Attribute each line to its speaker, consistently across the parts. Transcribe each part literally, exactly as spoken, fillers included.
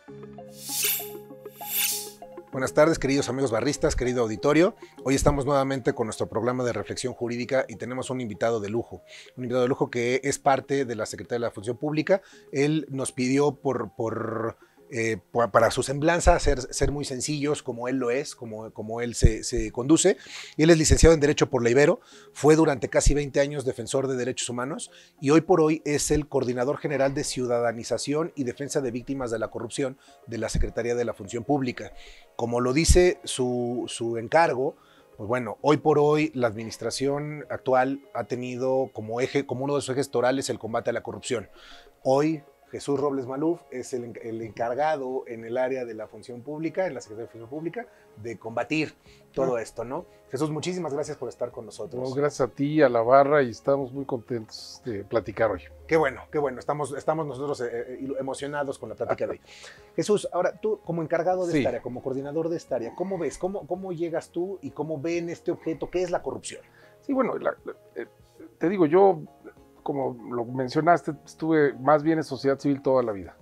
Speaker 1: Buenas tardes, queridos amigos barristas, querido auditorio. Hoy estamos nuevamente con nuestro programa de reflexión jurídica y tenemos un invitado de lujo, un invitado de lujo que es parte de la Secretaría de la Función Pública. Él nos pidió por, por, eh, para su semblanza ser, ser muy sencillos, como él lo es, como, como él se, se conduce. Y él es licenciado en Derecho por la Ibero, fue durante casi veinte años defensor de derechos humanos y hoy por hoy es el coordinador general de ciudadanización y defensa de víctimas de la corrupción de la Secretaría de la Función Pública. Como lo dice su, su encargo, pues bueno, hoy por hoy la administración actual ha tenido como eje, como uno de sus ejes torales el combate a la corrupción. Hoy Jesús Robles Maluf es el, el encargado en el área de la función pública, en la Secretaría de Función Pública, de combatir todo ah. esto, ¿no? Jesús, muchísimas gracias por estar con nosotros.
Speaker 2: No, gracias a ti, a la barra, y estamos muy contentos de platicar hoy.
Speaker 1: Qué bueno, qué bueno, estamos, estamos nosotros eh, emocionados con la plática de hoy. Jesús, ahora tú como encargado de sí. esta área, como coordinador de esta área, ¿cómo ves? ¿Cómo, cómo llegas tú y cómo ven este objeto? ¿Qué es la corrupción?
Speaker 2: Sí, bueno, la, la, eh, te digo, yo, como lo mencionaste, estuve más bien en sociedad civil toda la vida,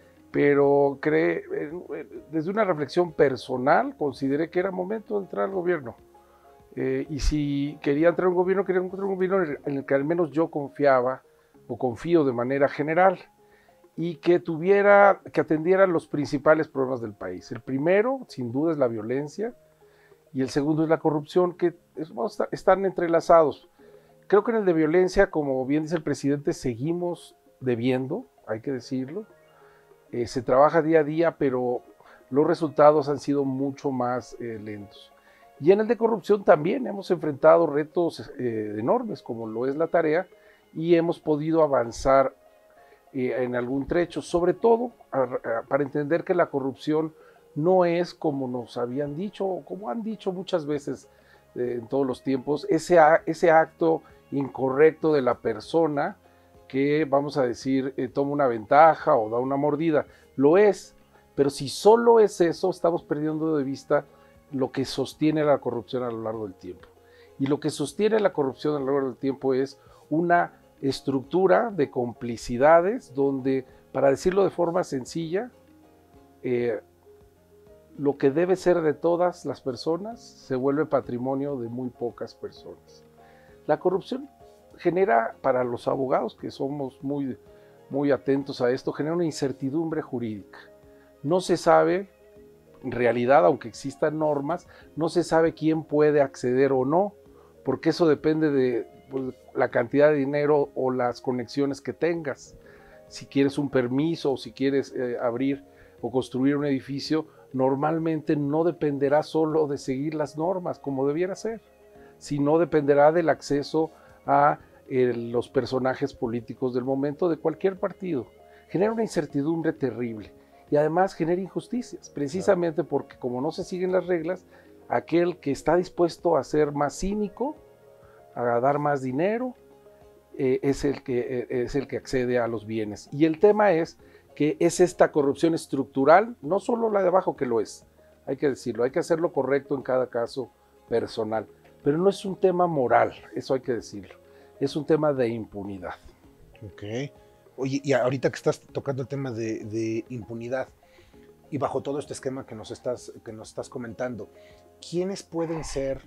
Speaker 2: pero creé, eh, desde una reflexión personal, consideré que era momento de entrar al gobierno. Eh, y si quería entrar a un gobierno, quería entrar a un gobierno en el que al menos yo confiaba, o confío de manera general, y que tuviera, que atendiera los principales problemas del país. El primero, sin duda, es la violencia, y el segundo es la corrupción, que es, bueno, está, están entrelazados. Creo que en el de violencia, como bien dice el presidente, seguimos debiendo, hay que decirlo. Eh, se trabaja día a día, pero los resultados han sido mucho más eh, lentos. Y en el de corrupción también hemos enfrentado retos eh, enormes, como lo es la tarea, y hemos podido avanzar eh, en algún trecho, sobre todo a, a, para entender que la corrupción no es como nos habían dicho, o como han dicho muchas veces eh, en todos los tiempos, ese, ese acto incorrecto de la persona que, vamos a decir, eh, toma una ventaja o da una mordida. Lo es, pero si solo es eso, estamos perdiendo de vista lo que sostiene la corrupción a lo largo del tiempo. Y lo que sostiene la corrupción a lo largo del tiempo es una estructura de complicidades donde, para decirlo de forma sencilla, eh, lo que debe ser de todas las personas se vuelve patrimonio de muy pocas personas. La corrupción genera, para los abogados, que somos muy, muy atentos a esto, genera una incertidumbre jurídica. No se sabe, en realidad, aunque existan normas, no se sabe quién puede acceder o no, porque eso depende de pues, la cantidad de dinero o las conexiones que tengas. Si quieres un permiso o si quieres eh, abrir o construir un edificio, normalmente no dependerá solo de seguir las normas como debiera ser, sino dependerá del acceso a eh, los personajes políticos del momento de cualquier partido. Genera una incertidumbre terrible y además genera injusticias, precisamente claro. porque como no se siguen las reglas, aquel que está dispuesto a ser más cínico, a dar más dinero, eh, es, el que, eh, es el que accede a los bienes. Y el tema es que es esta corrupción estructural, no solo la de abajo que lo es, hay que decirlo, hay que hacerlo correcto en cada caso personal, pero no es un tema moral, eso hay que decirlo, es un tema de impunidad.
Speaker 1: Ok. Oye, y ahorita que estás tocando el tema de, de impunidad, y bajo todo este esquema que nos, estás, que nos estás comentando, ¿quiénes pueden ser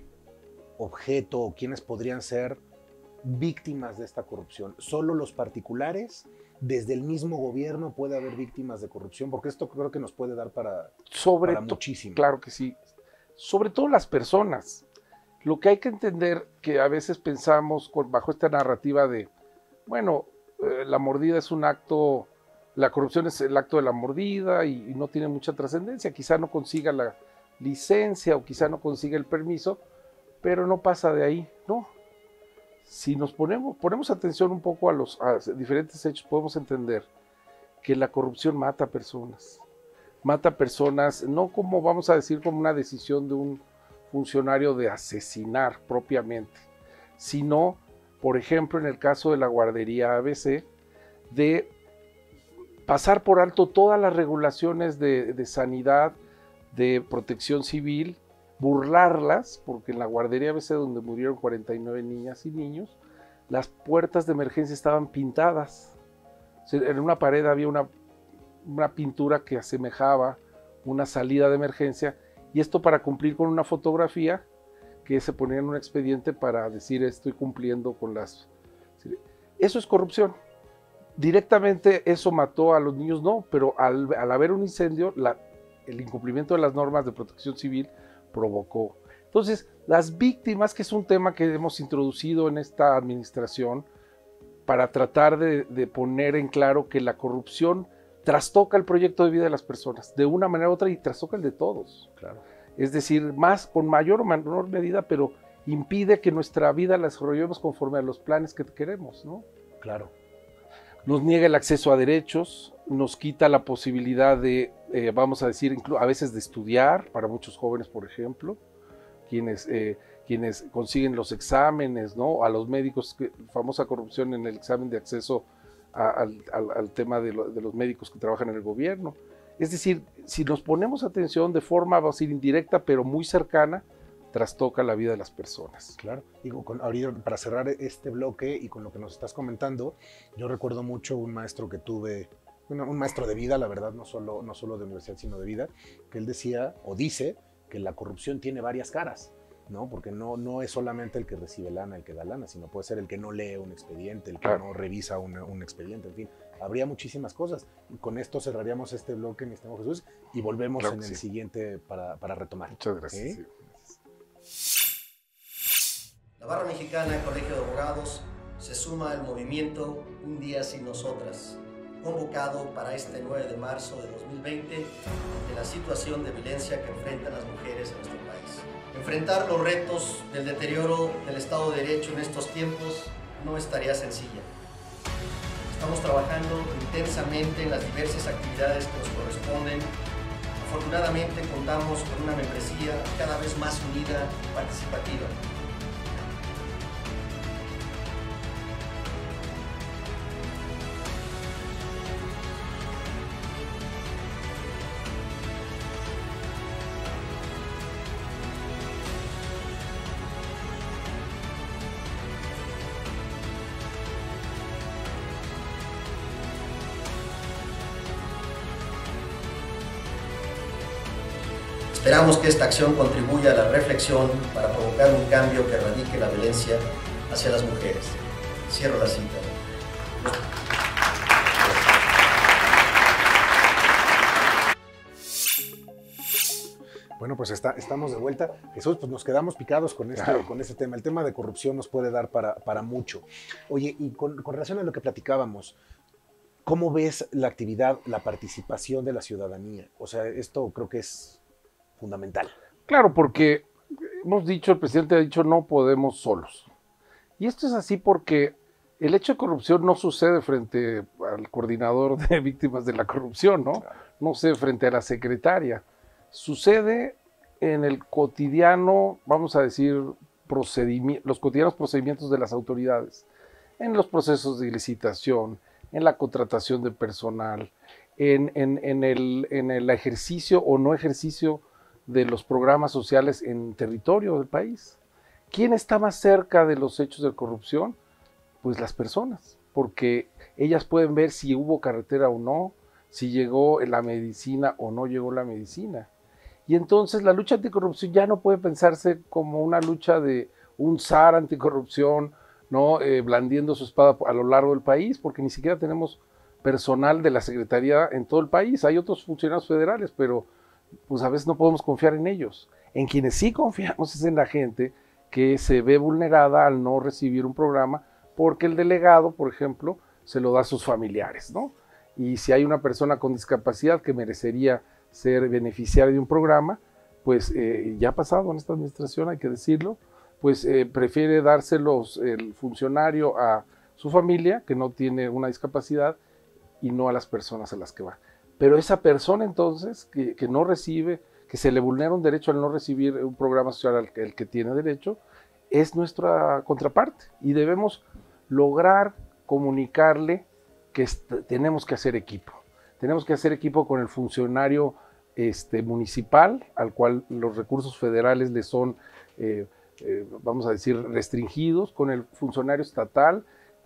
Speaker 1: objeto o quiénes podrían ser víctimas de esta corrupción? ¿Solo los particulares? ¿Desde el mismo gobierno puede haber víctimas de corrupción? Porque esto creo que nos puede dar para,
Speaker 2: Sobre
Speaker 1: para muchísimo.
Speaker 2: Claro que sí. Sobre todo las personas. Lo que hay que entender, que a veces pensamos con, bajo esta narrativa de, bueno, eh, la mordida es un acto, la corrupción es el acto de la mordida y, y no tiene mucha trascendencia, quizá no consiga la licencia o quizá no consiga el permiso, pero no pasa de ahí, no. Si nos ponemos, ponemos atención un poco a los a diferentes hechos, podemos entender que la corrupción mata personas, mata personas, no como vamos a decir como una decisión de un funcionario de asesinar propiamente, sino, por ejemplo, en el caso de la guardería A B C, de pasar por alto todas las regulaciones de, de sanidad, de protección civil, burlarlas, porque en la guardería A B C, donde murieron cuarenta y nueve niñas y niños, las puertas de emergencia estaban pintadas. En una pared había una una pintura que asemejaba una salida de emergencia, y esto para cumplir con una fotografía que se ponía en un expediente para decir estoy cumpliendo con las... Eso es corrupción. Directamente eso mató a los niños, no, pero al, al haber un incendio, la, el incumplimiento de las normas de protección civil provocó. Entonces, las víctimas, que es un tema que hemos introducido en esta administración para tratar de, de poner en claro que la corrupción trastoca el proyecto de vida de las personas, de una manera u otra, y trastoca el de todos.
Speaker 1: Claro.
Speaker 2: Es decir, más con mayor o menor medida, pero impide que nuestra vida la desarrollemos conforme a los planes que queremos, ¿no?
Speaker 1: Claro.
Speaker 2: Nos niega el acceso a derechos, nos quita la posibilidad de, eh, vamos a decir, a veces de estudiar, para muchos jóvenes, por ejemplo, quienes, eh, quienes consiguen los exámenes, ¿no? A los médicos, que, famosa corrupción en el examen de acceso a, al, al, al tema de, lo, de los médicos que trabajan en el gobierno. Es decir, si nos ponemos atención de forma, vamos a decir, indirecta, pero muy cercana, trastoca la vida de las personas.
Speaker 1: Claro. Digo, con, ahorita, para cerrar este bloque y con lo que nos estás comentando, yo recuerdo mucho un maestro que tuve, bueno, un maestro de vida, la verdad, no solo, no solo de universidad, sino de vida, que él decía, o dice, que la corrupción tiene varias caras, ¿no? Porque no, no es solamente el que recibe lana, el que da lana, sino puede ser el que no lee un expediente, el que claro. no revisa una, un expediente, en fin. Habría muchísimas cosas. Y con esto cerraríamos este bloque, mi estimado Jesús, y volvemos claro en el sí. siguiente para, para retomar.
Speaker 2: Muchas gracias. ¿Sí?
Speaker 3: Sí. La Barra Mexicana del Colegio de Abogados se suma al movimiento Un Día Sin Nosotras, convocado para este nueve de marzo de dos mil veinte ante la situación de violencia que enfrentan las mujeres en nuestro país. Enfrentar los retos del deterioro del Estado de Derecho en estos tiempos no es tarea sencilla. Estamos trabajando intensamente en las diversas actividades que nos corresponden. Afortunadamente contamos con una membresía cada vez más unida y participativa. Esperamos que esta acción contribuya a la reflexión para provocar un cambio que erradique la violencia hacia las mujeres. Cierro la cita.
Speaker 1: Bueno, pues está, estamos de vuelta. Jesús, pues nos quedamos picados con este, claro. con este tema. El tema de corrupción nos puede dar para, para mucho. Oye, y con, con relación a lo que platicábamos, ¿cómo ves la actividad, la participación de la ciudadanía? O sea, esto creo que es fundamental.
Speaker 2: Claro, porque hemos dicho, el presidente ha dicho, no podemos solos. Y esto es así porque el hecho de corrupción no sucede frente al coordinador de víctimas de la corrupción, ¿no? Claro. No sucede frente a la secretaria. Sucede en el cotidiano, vamos a decir, procedimientos, los cotidianos procedimientos de las autoridades, en los procesos de licitación, en la contratación de personal, en, en, en, el, en el ejercicio o no ejercicio de los programas sociales en territorio del país. ¿Quién está más cerca de los hechos de corrupción? Pues las personas, porque ellas pueden ver si hubo carretera o no, si llegó la medicina o no llegó la medicina. Y entonces la lucha anticorrupción ya no puede pensarse como una lucha de un zar anticorrupción, ¿no? Eh, blandiendo su espada a lo largo del país, porque ni siquiera tenemos personal de la Secretaría en todo el país. Hay otros funcionarios federales, pero pues a veces no podemos confiar en ellos. En quienes sí confiamos es en la gente que se ve vulnerada al no recibir un programa, porque el delegado, por ejemplo, se lo da a sus familiares, ¿no? Y si hay una persona con discapacidad que merecería ser beneficiaria de un programa, pues eh, ya ha pasado en esta administración, hay que decirlo, pues eh, prefiere dárselos el funcionario a su familia, que no tiene una discapacidad, y no a las personas a las que va. Pero esa persona entonces que, que no recibe, que se le vulnera un derecho al no recibir un programa social al que, el que tiene derecho, es nuestra contraparte y debemos lograr comunicarle que tenemos que hacer equipo. Tenemos que hacer equipo con el funcionario este, municipal, al cual los recursos federales le son, eh, eh, vamos a decir, restringidos, con el funcionario estatal,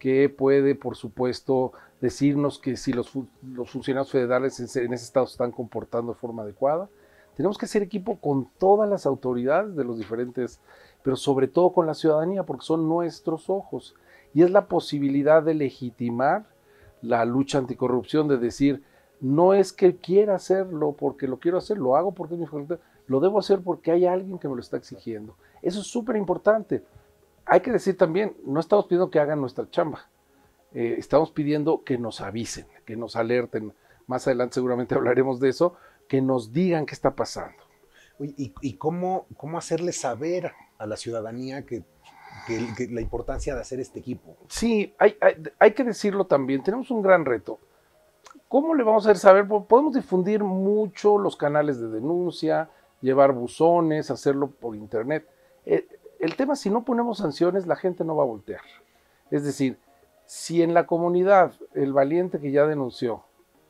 Speaker 2: que puede, por supuesto, decirnos que si los, los funcionarios federales en ese, en ese estado se están comportando de forma adecuada. Tenemos que hacer equipo con todas las autoridades de los diferentes, pero sobre todo con la ciudadanía, porque son nuestros ojos. Y es la posibilidad de legitimar la lucha anticorrupción, de decir, no es que quiera hacerlo porque lo quiero hacer, lo hago porque es mi facultad, lo debo hacer porque hay alguien que me lo está exigiendo. Eso es súper importante. Hay que decir también, no estamos pidiendo que hagan nuestra chamba, eh, estamos pidiendo que nos avisen, que nos alerten. Más adelante seguramente hablaremos de eso, que nos digan qué está pasando.
Speaker 1: Oye, ¿Y, y cómo, cómo hacerle saber a la ciudadanía que, que, que la importancia de hacer este equipo?
Speaker 2: Sí, hay, hay, hay que decirlo también, tenemos un gran reto. ¿Cómo le vamos a hacer saber? Podemos difundir mucho los canales de denuncia, llevar buzones, hacerlo por internet. El, el tema, si no ponemos sanciones, la gente no va a voltear. Es decir, si en la comunidad el valiente que ya denunció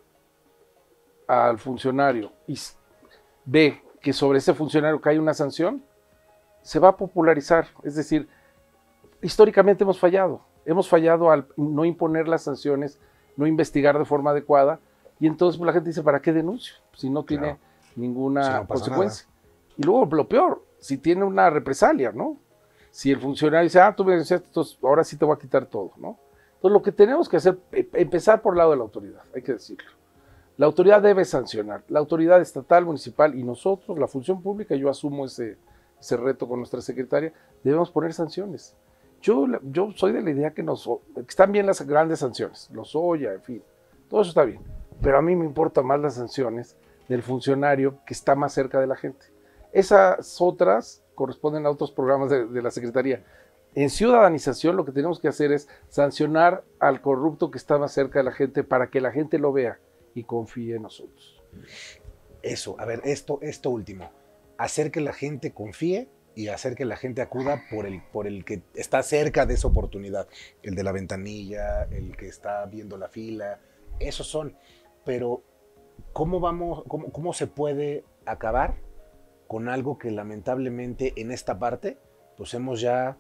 Speaker 2: al funcionario y ve que sobre ese funcionario cae una sanción, se va a popularizar. Es decir, históricamente hemos fallado. Hemos fallado al no imponer las sanciones, no investigar de forma adecuada, y entonces pues, la gente dice, ¿para qué denuncio? Si no tiene claro. ninguna si no consecuencia. Nada. Y luego, lo peor, si tiene una represalia, ¿no? Si el funcionario dice, ah, tú me denunciaste, entonces ahora sí te voy a quitar todo, ¿no? Entonces lo que tenemos que hacer, empezar por el lado de la autoridad, hay que decirlo. La autoridad debe sancionar, la autoridad estatal, municipal y nosotros, la función pública, yo asumo ese, ese reto con nuestra secretaria, debemos poner sanciones. Yo, yo soy de la idea que, nos, que están bien las grandes sanciones, los Oya, en fin, todo eso está bien, pero a mí me importan más las sanciones del funcionario que está más cerca de la gente. Esas otras corresponden a otros programas de, de la Secretaría. En ciudadanización lo que tenemos que hacer es sancionar al corrupto que está más cerca de la gente para que la gente lo vea y confíe en nosotros.
Speaker 1: Eso, a ver, esto, esto último, hacer que la gente confíe y hacer que la gente acuda por el, por el que está cerca de esa oportunidad, el de la ventanilla, el que está viendo la fila, esos son, pero ¿cómo vamos, cómo, cómo se puede acabar con algo que lamentablemente en esta parte, pues hemos ya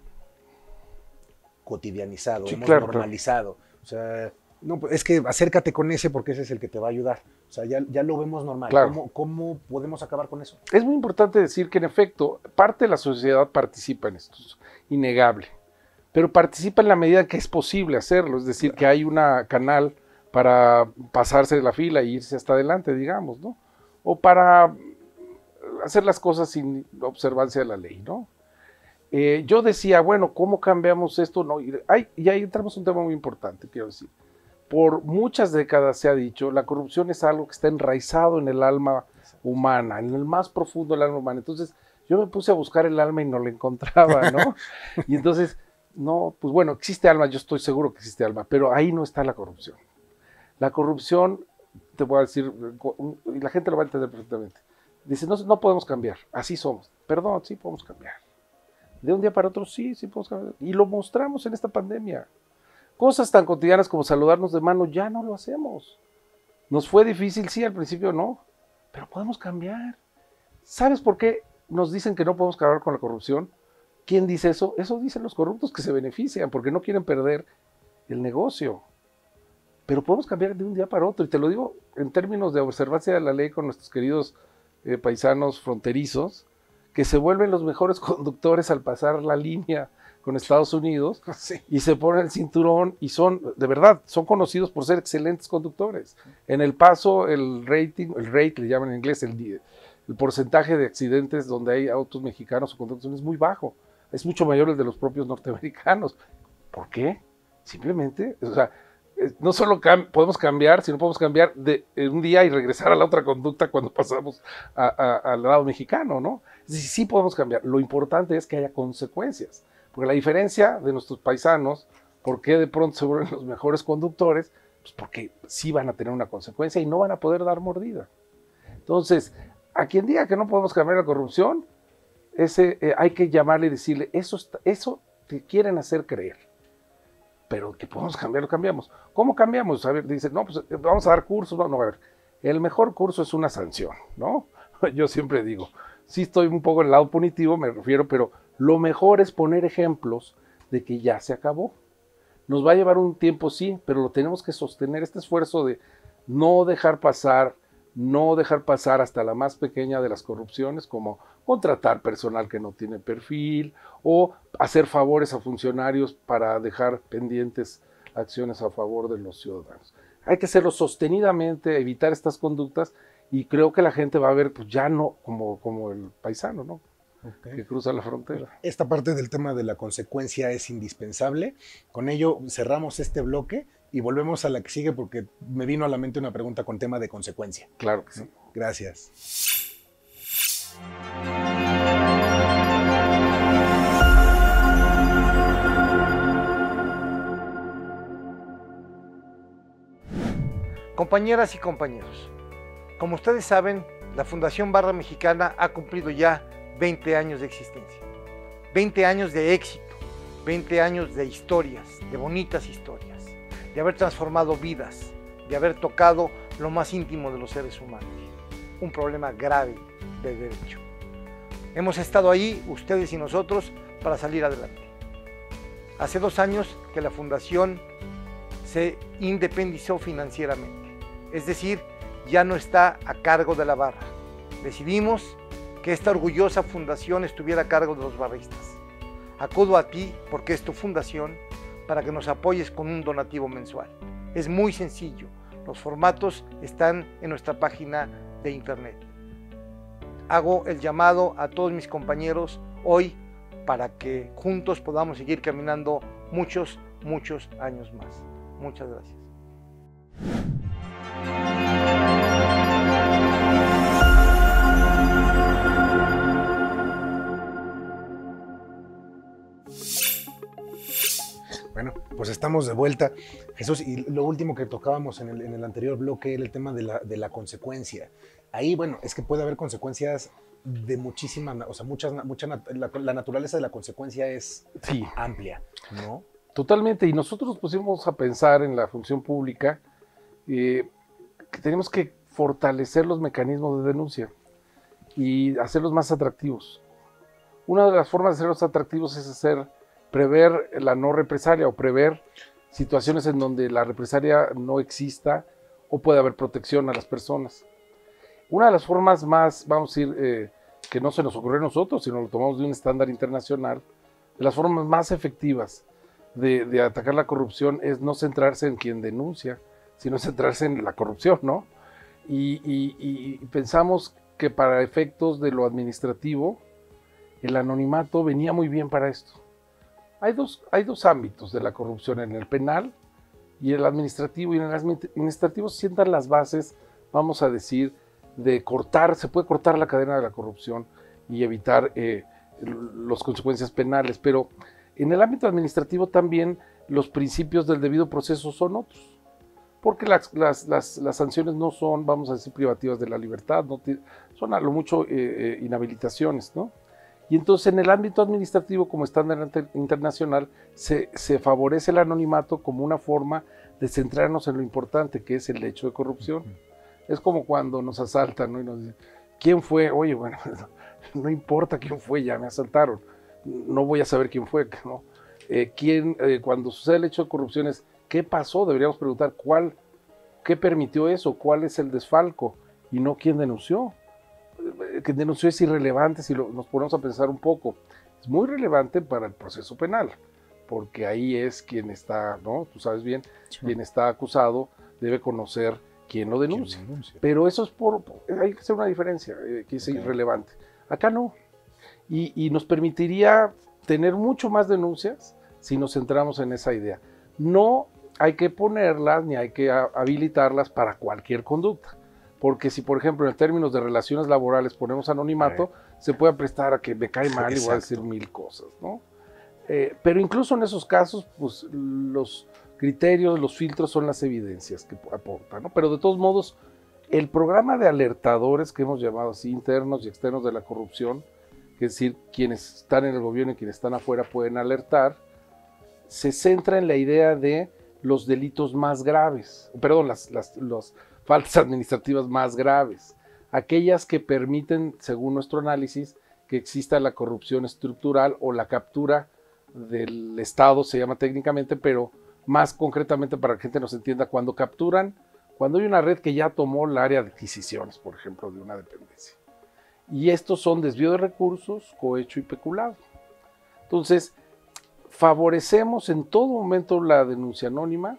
Speaker 1: cotidianizado, sí, hemos claro, normalizado, claro. O sea, no, es que acércate con ese porque ese es el que te va a ayudar. O sea, ya, ya lo vemos normal. Claro. ¿Cómo, ¿Cómo podemos acabar con eso?
Speaker 2: Es muy importante decir que, en efecto, parte de la sociedad participa en esto, es innegable. Pero participa en la medida que es posible hacerlo. Es decir, claro. que hay un canal para pasarse de la fila e irse hasta adelante, digamos, ¿no? O para hacer las cosas sin observancia de la ley, ¿no? Eh, yo decía, bueno, ¿cómo cambiamos esto? No, y, hay, y ahí entramos en un tema muy importante, quiero decir. Por muchas décadas se ha dicho, la corrupción es algo que está enraizado en el alma humana, en el más profundo del alma humana. Entonces, yo me puse a buscar el alma y no la encontraba, ¿no? Y entonces, no, pues bueno, existe alma, yo estoy seguro que existe alma, pero ahí no está la corrupción. La corrupción, te voy a decir, y la gente lo va a entender perfectamente. Dice, no, no podemos cambiar, así somos. Perdón, sí podemos cambiar. De un día para otro, sí, sí podemos cambiar. Y lo mostramos en esta pandemia. Cosas tan cotidianas como saludarnos de mano, ya no lo hacemos. Nos fue difícil, sí, al principio no, pero podemos cambiar. ¿Sabes por qué nos dicen que no podemos acabar con la corrupción? ¿Quién dice eso? Eso dicen los corruptos que se benefician porque no quieren perder el negocio. Pero podemos cambiar de un día para otro. Y te lo digo en términos de observancia de la ley con nuestros queridos eh, paisanos fronterizos, que se vuelven los mejores conductores al pasar la línea con Estados Unidos, sí. y se ponen el cinturón y son, de verdad, son conocidos por ser excelentes conductores. En El Paso, el rating, el rate, le llaman en inglés, el, el porcentaje de accidentes donde hay autos mexicanos o conductores es muy bajo. Es mucho mayor el de los propios norteamericanos. ¿Por qué? Simplemente, o sea, no solo cam podemos cambiar, sino podemos cambiar de un día y regresar a la otra conducta cuando pasamos a, a, al lado mexicano, ¿no? Es decir, sí podemos cambiar. Lo importante es que haya consecuencias. Porque la diferencia de nuestros paisanos, ¿por qué de pronto se vuelven los mejores conductores? Pues porque sí van a tener una consecuencia y no van a poder dar mordida. Entonces, a quien diga que no podemos cambiar la corrupción, ese, eh, hay que llamarle y decirle, eso, está, eso te quieren hacer creer. Pero que podemos cambiar, lo cambiamos. ¿Cómo cambiamos? A ver, dicen, no, pues vamos a dar cursos. No, no, a ver, el mejor curso es una sanción, ¿no? Yo siempre digo, sí estoy un poco en el lado punitivo, me refiero, pero lo mejor es poner ejemplos de que ya se acabó. Nos va a llevar un tiempo, sí, pero lo tenemos que sostener, este esfuerzo de no dejar pasar, no dejar pasar hasta la más pequeña de las corrupciones, como contratar personal que no tiene perfil o hacer favores a funcionarios para dejar pendientes acciones a favor de los ciudadanos. Hay que hacerlo sostenidamente, evitar estas conductas, y creo que la gente va a ver, pues ya no como, como el paisano, ¿no? Okay. Que cruza la frontera.
Speaker 1: Esta parte del tema de la consecuencia es indispensable. Con ello cerramos este bloque y volvemos a la que sigue, porque me vino a la mente una pregunta con tema de consecuencia.
Speaker 2: Claro que sí.
Speaker 1: Gracias.
Speaker 4: Compañeras y compañeros, como ustedes saben, la Fundación Barra Mexicana ha cumplido ya veinte años de existencia, veinte años de éxito, veinte años de historias, de bonitas historias, de haber transformado vidas, de haber tocado lo más íntimo de los seres humanos, un problema grave de derecho. Hemos estado ahí, ustedes y nosotros, para salir adelante. Hace dos años que la Fundación se independizó financieramente, es decir, ya no está a cargo de la barra. Decidimos que esta orgullosa fundación estuviera a cargo de los barristas. Acudo a ti, porque es tu fundación, para que nos apoyes con un donativo mensual. Es muy sencillo, los formatos están en nuestra página de internet. Hago el llamado a todos mis compañeros hoy para que juntos podamos seguir caminando muchos, muchos años más. Muchas gracias.
Speaker 1: Bueno, pues estamos de vuelta, Jesús, y lo último que tocábamos en el, en el anterior bloque era el tema de la, de la consecuencia. Ahí, bueno, es que puede haber consecuencias de muchísima, o sea, muchas, mucha, la, la naturaleza de la consecuencia es
Speaker 2: sí.
Speaker 1: amplia, ¿no?
Speaker 2: Totalmente, y nosotros nos pusimos a pensar en la función pública eh, que tenemos que fortalecer los mecanismos de denuncia y hacerlos más atractivos. Una de las formas de hacerlos atractivos es hacer, prever la no represalia o prever situaciones en donde la represalia no exista o puede haber protección a las personas. Una de las formas más, vamos a decir, eh, que no se nos ocurrió a nosotros, sino lo tomamos de un estándar internacional, de las formas más efectivas de, de atacar la corrupción es no centrarse en quien denuncia, sino centrarse en la corrupción, ¿no? Y, y, y pensamos que para efectos de lo administrativo, el anonimato venía muy bien para esto. Hay dos, hay dos ámbitos de la corrupción, en el penal y el administrativo, y en el administrativo se sientan las bases, vamos a decir, de cortar, se puede cortar la cadena de la corrupción y evitar eh, las consecuencias penales, pero en el ámbito administrativo también los principios del debido proceso son otros, porque las, las, las, las sanciones no son, vamos a decir, privativas de la libertad, no son a lo mucho eh, eh, inhabilitaciones, ¿no? Y entonces en el ámbito administrativo, como estándar internacional, se, se favorece el anonimato como una forma de centrarnos en lo importante, que es el hecho de corrupción. Es como cuando nos asaltan, ¿no? Y nos dicen, ¿quién fue? Oye, bueno, no importa quién fue, ya me asaltaron. No voy a saber quién fue, ¿no? Eh, ¿quién, eh, cuando sucede el hecho de corrupción es, ¿qué pasó? Deberíamos preguntar, ¿cuál, qué permitió eso? ¿Cuál es el desfalco? Y no quién denunció. Quien denunció es irrelevante si lo, nos ponemos a pensar un poco. Es muy relevante para el proceso penal, porque ahí es quien está, ¿no? Tú sabes bien, sí. Quien está acusado debe conocer quién lo denuncia. ¿Quién denuncia? Pero eso es por, hay que hacer una diferencia, eh, que es okay. Irrelevante. Acá no. Y, y nos permitiría tener mucho más denuncias si nos centramos en esa idea. No hay que ponerlas ni hay que habilitarlas para cualquier conducta. Porque si, por ejemplo, en términos de relaciones laborales ponemos anonimato, sí. Se puede prestar a que me cae mal. Exacto. Y voy a decir mil cosas, ¿no? Eh, pero incluso en esos casos, pues los criterios, los filtros son las evidencias que aportan, ¿no? Pero de todos modos, el programa de alertadores que hemos llamado así, internos y externos de la corrupción, que es decir, quienes están en el gobierno y quienes están afuera pueden alertar, se centra en la idea de los delitos más graves, perdón, las, las, los faltas administrativas más graves, aquellas que permiten, según nuestro análisis, que exista la corrupción estructural o la captura del Estado, se llama técnicamente, pero más concretamente para que la gente nos entienda, cuando capturan, cuando hay una red que ya tomó el área de adquisiciones, por ejemplo, de una dependencia. Y estos son desvío de recursos, cohecho y peculado. Entonces, favorecemos en todo momento la denuncia anónima,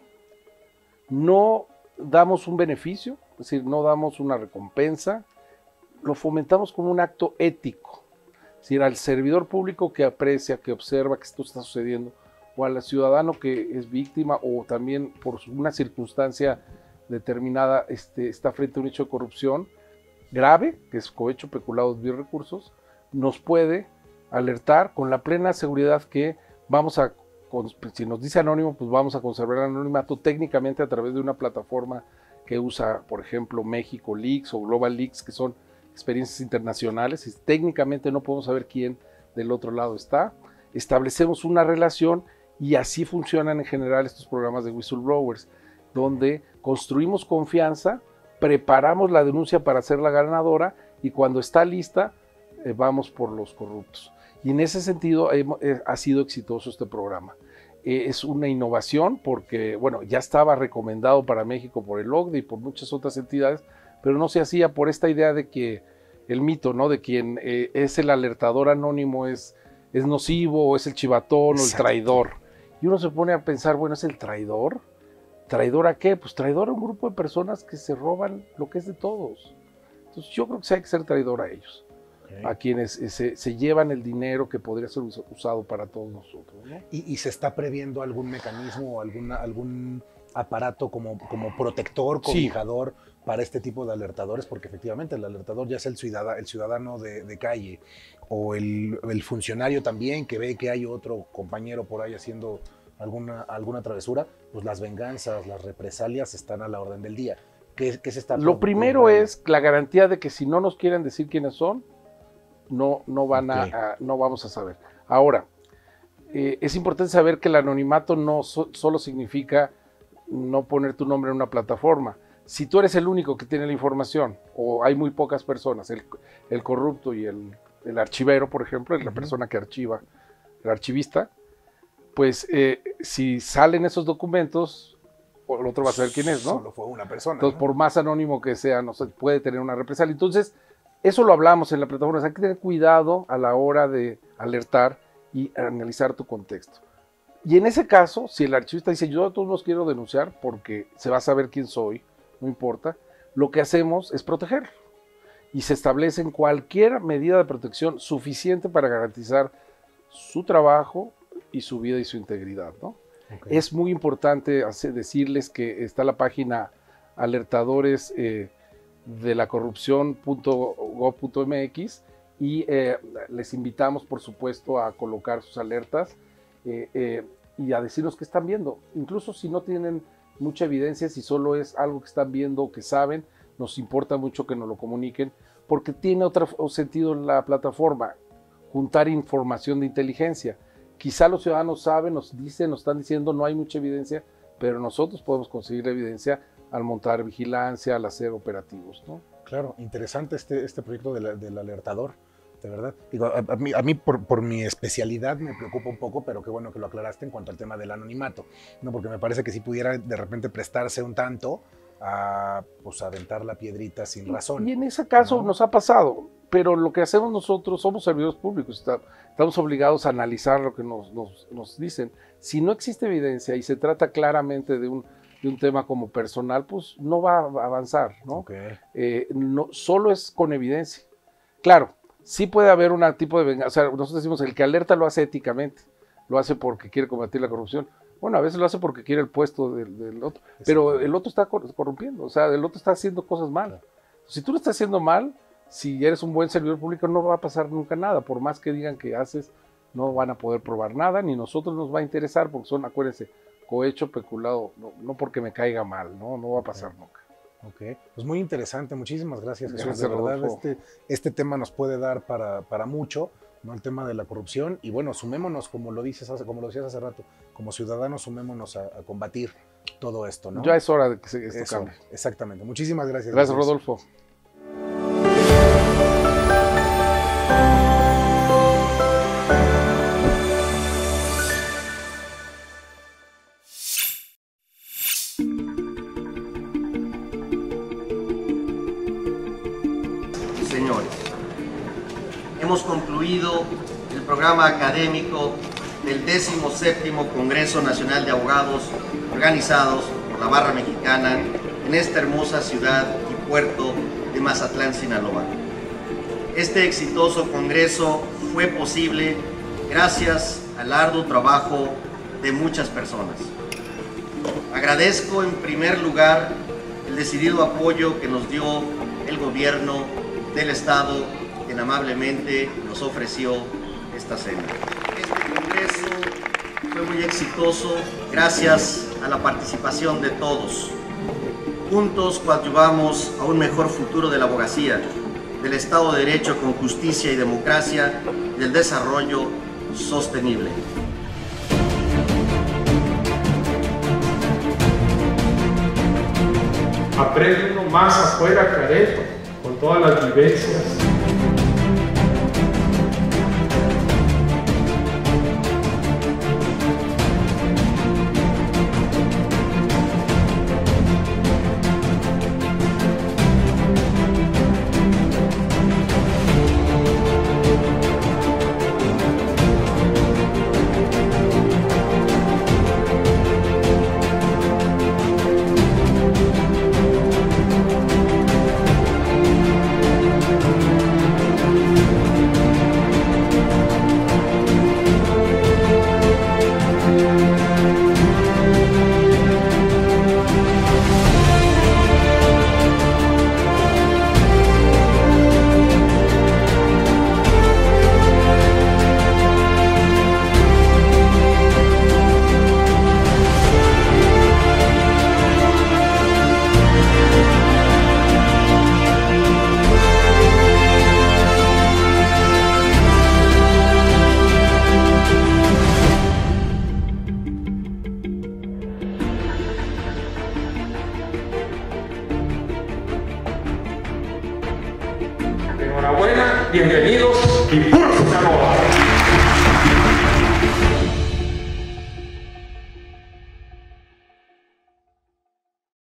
Speaker 2: no damos un beneficio, es decir, no damos una recompensa, lo fomentamos como un acto ético. Es decir, al servidor público que aprecia, que observa que esto está sucediendo, o al ciudadano que es víctima o también por una circunstancia determinada este, está frente a un hecho de corrupción grave, que es cohecho, peculado, desvío de recursos, nos puede alertar con la plena seguridad que vamos a, si nos dice anónimo, pues vamos a conservar el anonimato técnicamente a través de una plataforma que usa, por ejemplo, México Leaks o Global Leaks, que son experiencias internacionales, y técnicamente no podemos saber quién del otro lado está. Establecemos una relación y así funcionan en general estos programas de whistleblowers, donde construimos confianza, preparamos la denuncia para hacerla ganadora y cuando está lista, eh, vamos por los corruptos. Y en ese sentido eh, eh, ha sido exitoso este programa. Eh, es una innovación porque, bueno, ya estaba recomendado para México por el O C D E y por muchas otras entidades, pero no se hacía por esta idea de que el mito, ¿no? De quien eh, es el alertador anónimo es, es nocivo, o es el chivatón, exacto, o el traidor. Y uno se pone a pensar, bueno, ¿es el traidor? ¿Traidor a qué? Pues traidor a un grupo de personas que se roban lo que es de todos. Entonces yo creo que sí hay que ser traidor a ellos, okay, a quienes eh, se, se llevan el dinero que podría ser usado para todos nosotros, ¿no?
Speaker 1: ¿Y, y se está previendo algún mecanismo o alguna, algún aparato como, como protector, cobijador, sí, para este tipo de alertadores? Porque efectivamente el alertador ya es el ciudadano, el ciudadano de, de calle o el, el funcionario también que ve que hay otro compañero por ahí haciendo alguna, alguna travesura, pues las venganzas, las represalias están a la orden del día. ¿Qué, qué se está
Speaker 2: Lo primero es la garantía de que si no nos quieren decir quiénes son, no, no, van okay. a, a, no vamos a saber. Ahora, eh, es importante saber que el anonimato no so, solo significa no poner tu nombre en una plataforma. Si tú eres el único que tiene la información, o hay muy pocas personas, el, el corrupto y el, el archivero, por ejemplo, es la uh-huh. persona que archiva, el archivista, pues eh, si salen esos documentos, el otro va a saber quién es, ¿no?
Speaker 1: Solo fue una persona.
Speaker 2: Entonces,
Speaker 1: ¿no?
Speaker 2: por más anónimo que sea, no se puede tener una represalia. Entonces, eso lo hablamos en la plataforma. O sea, hay que tener cuidado a la hora de alertar y analizar tu contexto. Y en ese caso, si el archivista dice, yo a todos los quiero denunciar porque se va a saber quién soy, no importa, lo que hacemos es protegerlo. Y se establecen cualquier medida de protección suficiente para garantizar su trabajo y su vida y su integridad, ¿no? Okay. Es muy importante hacer, decirles que está la página alertadores eh, de la corrupción punto gob punto m x y eh, les invitamos, por supuesto, a colocar sus alertas eh, eh, y a decirnos qué están viendo. Incluso si no tienen mucha evidencia, si solo es algo que están viendo o que saben, nos importa mucho que nos lo comuniquen, porque tiene otro sentido la plataforma, juntar información de inteligencia. Quizá los ciudadanos saben, nos dicen, nos están diciendo, no hay mucha evidencia, pero nosotros podemos conseguir la evidencia al montar vigilancia, al hacer operativos, ¿no?
Speaker 1: Claro, interesante este, este proyecto de la, del alertador, de verdad. Digo, a, a mí, a mí por, por mi especialidad me preocupa un poco, pero qué bueno que lo aclaraste en cuanto al tema del anonimato, ¿no? Porque me parece que sí pudiera de repente prestarse un tanto a pues, aventar la piedrita sin razón.
Speaker 2: Y en ese caso, ¿no?, nos ha pasado, pero lo que hacemos nosotros, somos servidores públicos, está, estamos obligados a analizar lo que nos, nos, nos dicen. Si no existe evidencia y se trata claramente de un, de un tema como personal, pues no va a avanzar, ¿no? Okay. Eh, no solo es con evidencia. Claro, sí puede haber un tipo de venganza. O sea, nosotros decimos, el que alerta lo hace éticamente, lo hace porque quiere combatir la corrupción. Bueno, a veces lo hace porque quiere el puesto del, del otro, pero el otro está corrompiendo, o sea, el otro está haciendo cosas mal. Si tú lo estás haciendo mal, si eres un buen servidor público, no va a pasar nunca nada, por más que digan que haces, no van a poder probar nada, ni nosotros nos va a interesar, porque son, acuérdense, cohecho, peculado, no, no porque me caiga mal, no, no va a pasar okay. nunca.
Speaker 1: Ok, pues muy interesante, muchísimas gracias, Jesús. De verdad, este, este tema nos puede dar para, para mucho, ¿no? El tema de la corrupción, y bueno, sumémonos, como lo dices, como lo decías hace rato, como ciudadanos, sumémonos a, a combatir todo esto, ¿no?
Speaker 2: Ya es hora de que se, esto
Speaker 1: Eso,
Speaker 2: cambie.
Speaker 1: Exactamente, muchísimas gracias.
Speaker 2: Gracias, gracias. Rodolfo.
Speaker 3: señores, hemos concluido el programa académico del decimoséptimo Congreso Nacional de Abogados organizados por la Barra Mexicana en esta hermosa ciudad y puerto de Mazatlán, Sinaloa. Este exitoso congreso fue posible gracias al arduo trabajo de muchas personas. Agradezco en primer lugar el decidido apoyo que nos dio el gobierno del Estado, quien amablemente nos ofreció esta cena. Este congreso fue muy exitoso gracias a la participación de todos. Juntos coadyuvamos a un mejor futuro de la abogacía, del Estado de Derecho con justicia y democracia y del desarrollo sostenible.
Speaker 5: Aprende uno más afuera, Careto, con todas las vivencias. Enhorabuena, bienvenidos y ¡puro Sinaloa!